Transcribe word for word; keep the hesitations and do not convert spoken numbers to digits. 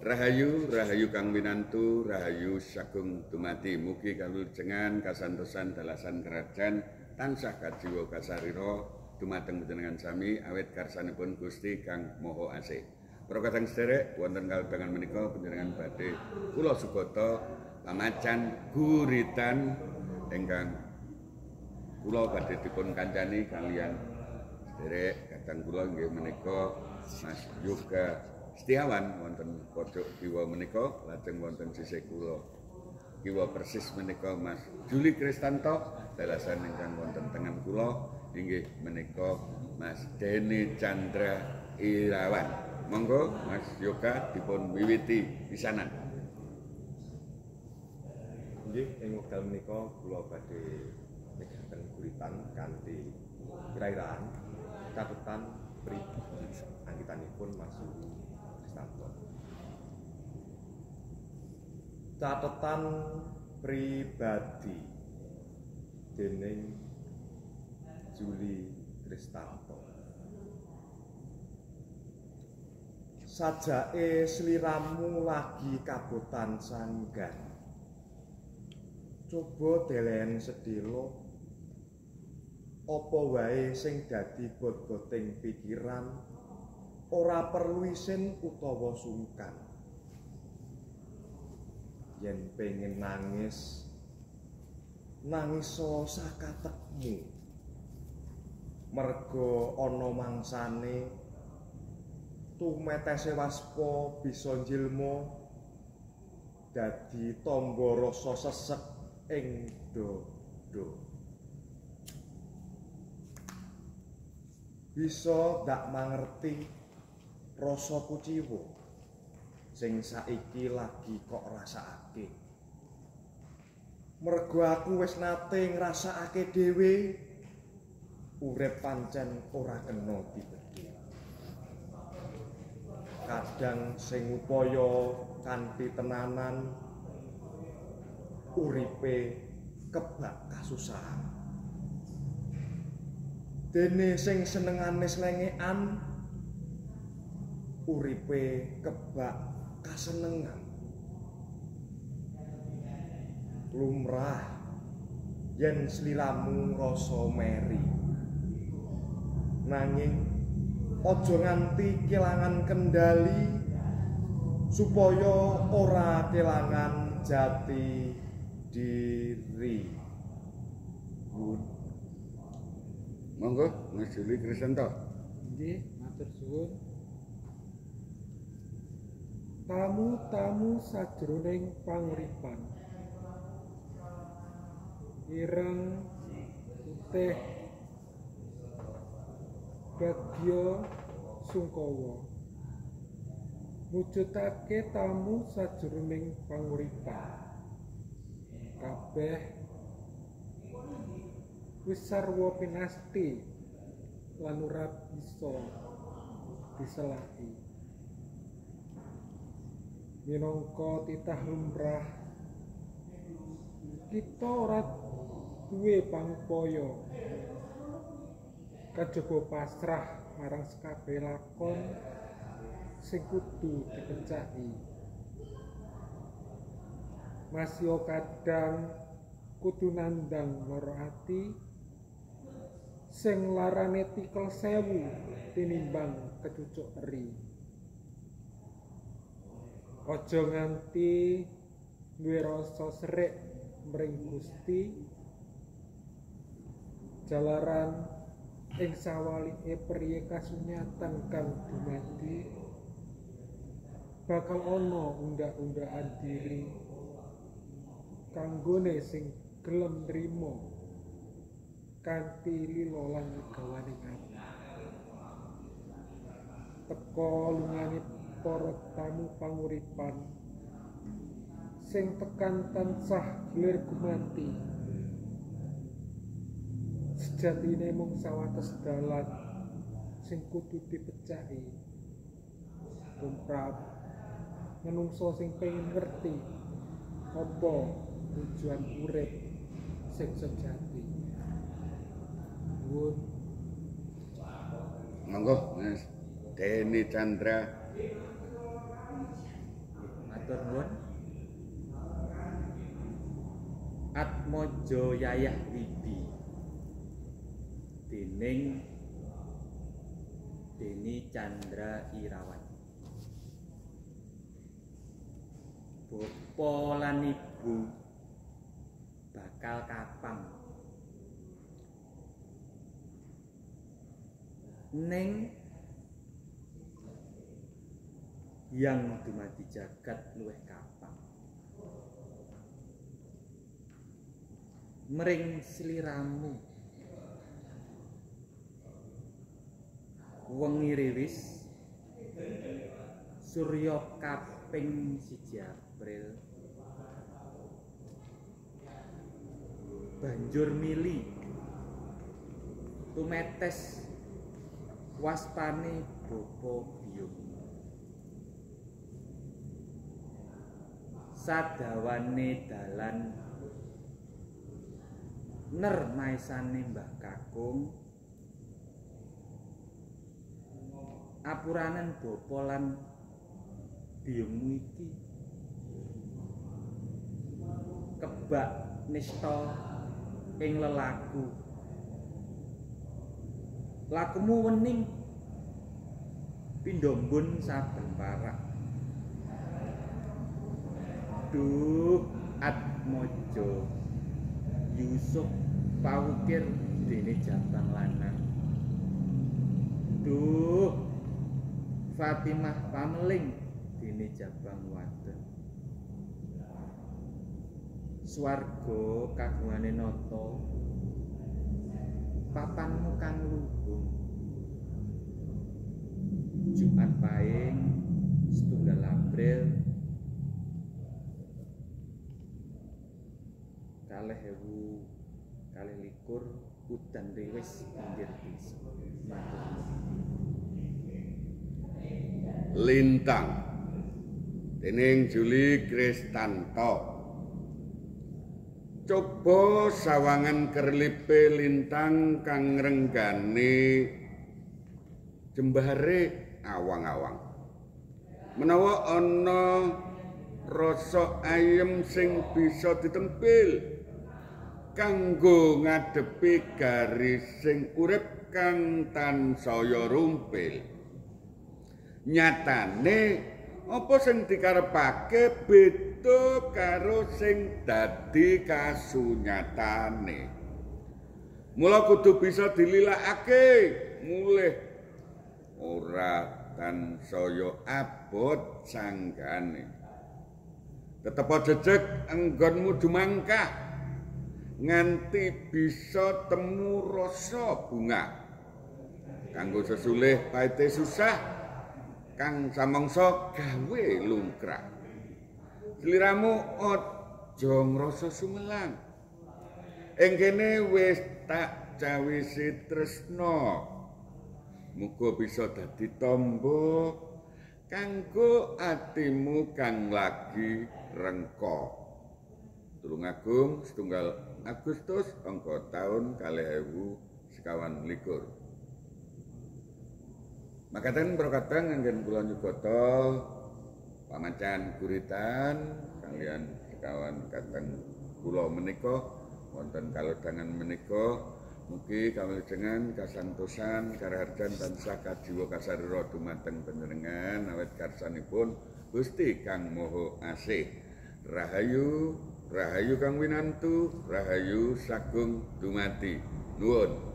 Rahayu, rahayu kang winantu, rahayu sagung dumati. Mugi kalujengan kasantosan dalasan kerajaan tansah kajiwa kasarira dumateng panjenengan sami awit karsanipun Gusti kang Maha Asih. Para kadang sederek wonten kalbengan menika panjenengan badhe kula sugata pamacan guritan ingkang kula badhe dipun kancani kalian sederek kadang kula nggih menika Mas Yoga Setiawan wonten pojok kiwa menika lajeng wonten sisih kula kiwa persis menika Mas Juli Kristanto dalasan ingkang wonten tengen kula inggih menika Mas Deni Chandra Irawan. Monggo Mas Yoga dipun wiwiti pisanan. Nggih ing wekdal menika kula badhe negahaken guritan kanthi kira-kiraan catetan pribadi anggitanipun Mas Juli Kristanto. Catetan pribadi dening Juli Kristanto. Sajake sliramu lagi kabotan sanggan. Coba delen sedelo apa wae sing dadi bot-boting pikiran ora perlu isin utawa sungkan. Yen pengen nangis nangiso sakatekmu. Merga ana mangsane tumetese waspa bisa njilma dadi tamba rasa sesek ing dada. Bisa ndak mangerti rasa kuciwa sing saiki lagi kok rasakake. Mergo aku wis nate ngrasakake dhewe urip pancen ora kena dibedhe. Kadang sing upaya kanthi tenanan uripe kebak kasusahan. Dene sing senengane slengekan uripe kebak kasenengan. Lumrah yen sliramu rasa meri. Nanging aja nganti kelangan kendali supaya ora kelangan jati diri. Bun. Monggo Mas Juli Kristanto. Nggih, matur suwun. Tamu-tamu sajroning panguripan. Ireng utih bagya sungkawa. Mujudake tamu sajroning panguripan. Kabeh wis sarwa pinasti lan ora bisa diselaki. Minangka titah lumrah kita ora duwe pangupaya kajaba pasrah marang sakabeh lakon sing kudu dipencaki. Masya kadang kudu nandang lara ati sing larane tikel sewu tinimbang kecucuk eri. Aja nganti duwe rasa serik mring Gusti jalaran ing sawalike priye kasunyatan kang dumadi bakal ana undak-undakan diri kanggone sing gelem nrimo kanthi lila lan gawaning ati. Teka lungane para tamu panguripan sing tekan tansah gelir gumanti. Sejatine mung sawates dalan sing kudu dipecahi. Tumrap menungso sing pengen ngerti apa tujuan urip sing sejati. Nuwun. Monggo Mas Deni Chandra matur nuwun. Atmaja Yayah Wibi dening Deni Chandra Irawan. Bapa lan ibu bakal kapang ning yang dumadi jagat luwih kapang. Mring sliramu wengi riwis Surya kaping siji April banjur mili tumetes waspane bapa biyung. Sadawane dalan ner maesane Mbah Kakung apuranen bapa lan biyungmu iki kebak nista ing lelaku. Lakumu wening pindha mbun saben parak. Duh Atmaja Yusuf pawukir dene jabang lanang. Duh Fatimah pameling dene jabang wadon. Swarga kagungane nata papanmu kang luhung. Jumat Pahing setunggal April kalih ewu kalih likur udan riwis pinggir desa. Lintang dening Juli Kristanto. Coba sawangan kerlipe lintang kang ngrenggani jembare awang-awang. Menawa ana rasa ayem sing bisa ditempil kanggo ngadepi garis sing urip kang tansaya rumpil. Nyatane apa sing dikarepake beda karo sing dadi kasunyatane. Mula kudu bisa dililakake mulih ora tansaya abot sanggane. Tetep jejeg enggonmu dumangkah nganti bisa temu rasa bunga. Kanggo sesulih paite susah kang samangsa gawe lungkrah. Sliramu aja ngrasa sumelang. Ing kene wis tak cawisi tresna. Muga bisa dadi tamba kanggo atimu kang lagi rengka. Tulungagung setunggal Agustus angka taun kalih ewu sekawan likur. Makaten prokatan nganggen kula nyugata pamacan guritan kalian sekawan kateng kula menika wonten kalodhangan menika mugi kawilujengan kasantosan karaharjan tansah kajiwa kasarira dumateng panjenengan awet karsanipun Gusti Kang Maha Asih. Rahayu, rahayu kang winantu, rahayu sagung dumati. Nuwun.